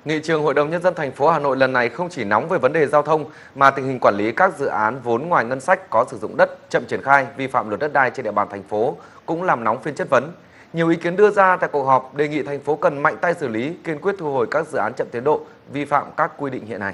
Nghị trường Hội đồng Nhân dân thành phố Hà Nội lần này không chỉ nóng về vấn đề giao thông mà tình hình quản lý các dự án vốn ngoài ngân sách có sử dụng đất chậm triển khai, vi phạm luật đất đai trên địa bàn thành phố cũng làm nóng phiên chất vấn. Nhiều ý kiến đưa ra tại cuộc họp đề nghị thành phố cần mạnh tay xử lý, kiên quyết thu hồi các dự án chậm tiến độ, vi phạm các quy định hiện hành.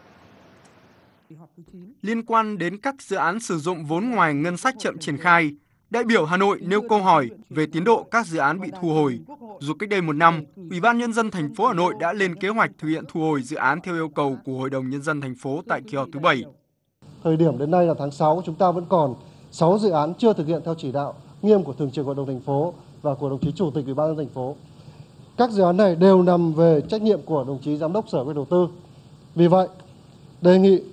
Liên quan đến các dự án sử dụng vốn ngoài ngân sách chậm triển khai, đại biểu Hà Nội nêu câu hỏi về tiến độ các dự án bị thu hồi. Dù cách đây một năm, Ủy ban Nhân dân thành phố Hà Nội đã lên kế hoạch thực hiện thu hồi dự án theo yêu cầu của Hội đồng Nhân dân thành phố tại kỳ họp thứ 7. Thời điểm đến nay là tháng 6, chúng ta vẫn còn 6 dự án chưa thực hiện theo chỉ đạo nghiêm của Thường trực Hội đồng thành phố và của đồng chí Chủ tịch Ủy ban nhân dân thành phố. Các dự án này đều nằm về trách nhiệm của đồng chí Giám đốc Sở Kế hoạch Đầu tư. Vì vậy, đề nghị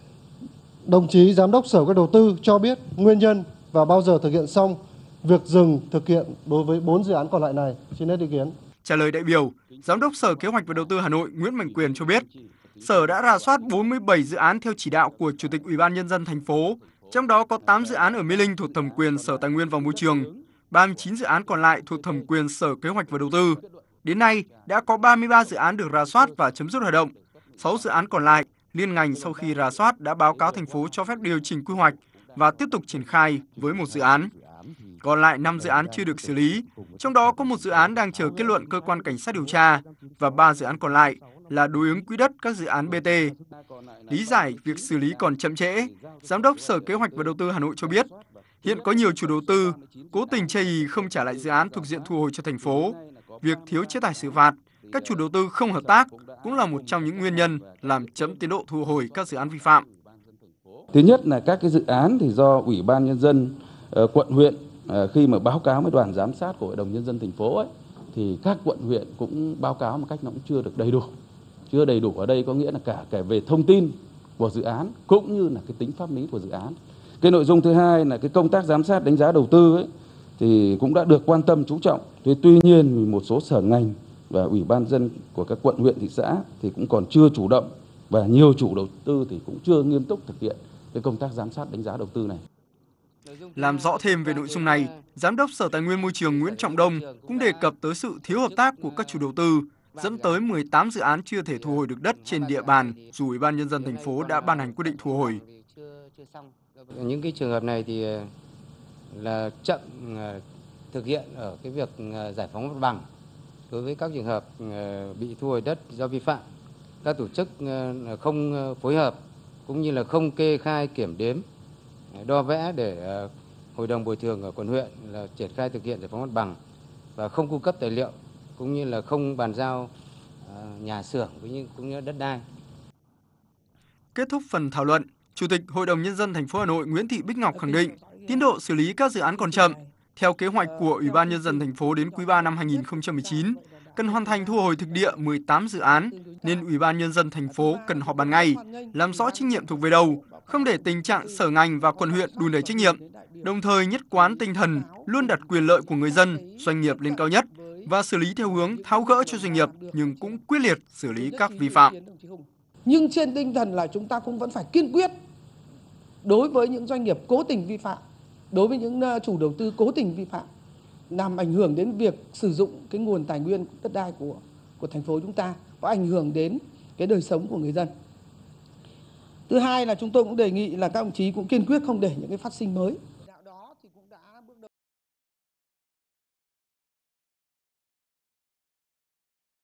đồng chí Giám đốc Sở Kế hoạch Đầu tư cho biết nguyên nhân và bao giờ thực hiện xong việc dừng thực hiện đối với 4 dự án còn lại này. Xin hết ý kiến. Trả lời đại biểu, Giám đốc Sở Kế hoạch và Đầu tư Hà Nội Nguyễn Mạnh Quyền cho biết, Sở đã rà soát 47 dự án theo chỉ đạo của Chủ tịch Ủy ban Nhân dân thành phố, trong đó có 8 dự án ở Mê Linh thuộc thẩm quyền Sở Tài nguyên và Môi trường, 39 dự án còn lại thuộc thẩm quyền Sở Kế hoạch và Đầu tư. Đến nay, đã có 33 dự án được rà soát và chấm dứt hoạt động. 6 dự án còn lại, liên ngành sau khi rà soát đã báo cáo thành phố cho phép điều chỉnh quy hoạch và tiếp tục triển khai với một dự án. Còn lại 5 dự án chưa được xử lý, trong đó có một dự án đang chờ kết luận cơ quan cảnh sát điều tra và 3 dự án còn lại là đối ứng quỹ đất các dự án BT. Lý giải việc xử lý còn chậm trễ, Giám đốc Sở Kế hoạch và Đầu tư Hà Nội cho biết, hiện có nhiều chủ đầu tư cố tình chây ỳ không trả lại dự án thuộc diện thu hồi cho thành phố. Việc thiếu chế tài xử phạt, các chủ đầu tư không hợp tác cũng là một trong những nguyên nhân làm chậm tiến độ thu hồi các dự án vi phạm. Thứ nhất là các cái dự án thì do Ủy ban Nhân dân quận huyện khi mà báo cáo với đoàn giám sát của Hội đồng Nhân dân thành phố ấy, thì các quận huyện cũng báo cáo một cách nó cũng chưa được đầy đủ. Chưa đầy đủ ở đây có nghĩa là cả về thông tin của dự án cũng như là cái tính pháp lý của dự án. Cái nội dung thứ hai là cái công tác giám sát đánh giá đầu tư ấy, thì cũng đã được quan tâm chú trọng. Tuy nhiên một số sở ngành và Ủy ban dân của các quận huyện thị xã thì cũng còn chưa chủ động và nhiều chủ đầu tư thì cũng chưa nghiêm túc thực hiện cái công tác giám sát đánh giá đầu tư này. Làm rõ thêm về nội dung này, Giám đốc Sở Tài nguyên Môi trường Nguyễn Trọng Đông cũng đề cập tới sự thiếu hợp tác của các chủ đầu tư, dẫn tới 18 dự án chưa thể thu hồi được đất trên địa bàn, dù Ủy ban Nhân dân thành phố đã ban hành quyết định thu hồi. Những cái trường hợp này thì là chậm thực hiện ở cái việc giải phóng mặt bằng. Đối với các trường hợp bị thu hồi đất do vi phạm, các tổ chức không phối hợp cũng như là không kê khai kiểm đếm, đo vẽ để Hội đồng bồi thường ở quận huyện là triển khai thực hiện giải phóng mặt bằng và không cung cấp tài liệu cũng như là không bàn giao nhà xưởng cũng như đất đai. Kết thúc phần thảo luận, Chủ tịch Hội đồng Nhân dân thành phố Hà Nội Nguyễn Thị Bích Ngọc khẳng định tiến độ xử lý các dự án còn chậm. Theo kế hoạch của Ủy ban Nhân dân thành phố đến quý 3 năm 2019, cần hoàn thành thu hồi thực địa 18 dự án, nên Ủy ban Nhân dân thành phố cần họp bàn ngay, làm rõ trách nhiệm thuộc về đâu, không để tình trạng sở ngành và quận huyện đùn đẩy trách nhiệm, đồng thời nhất quán tinh thần luôn đặt quyền lợi của người dân, doanh nghiệp lên cao nhất và xử lý theo hướng tháo gỡ cho doanh nghiệp nhưng cũng quyết liệt xử lý các vi phạm. Nhưng trên tinh thần là chúng ta cũng vẫn phải kiên quyết đối với những doanh nghiệp cố tình vi phạm, đối với những chủ đầu tư cố tình vi phạm, làm ảnh hưởng đến việc sử dụng cái nguồn tài nguyên đất đai của thành phố chúng ta, có ảnh hưởng đến cái đời sống của người dân. Thứ hai là chúng tôi cũng đề nghị là các đồng chí cũng kiên quyết không để những cái phát sinh mới.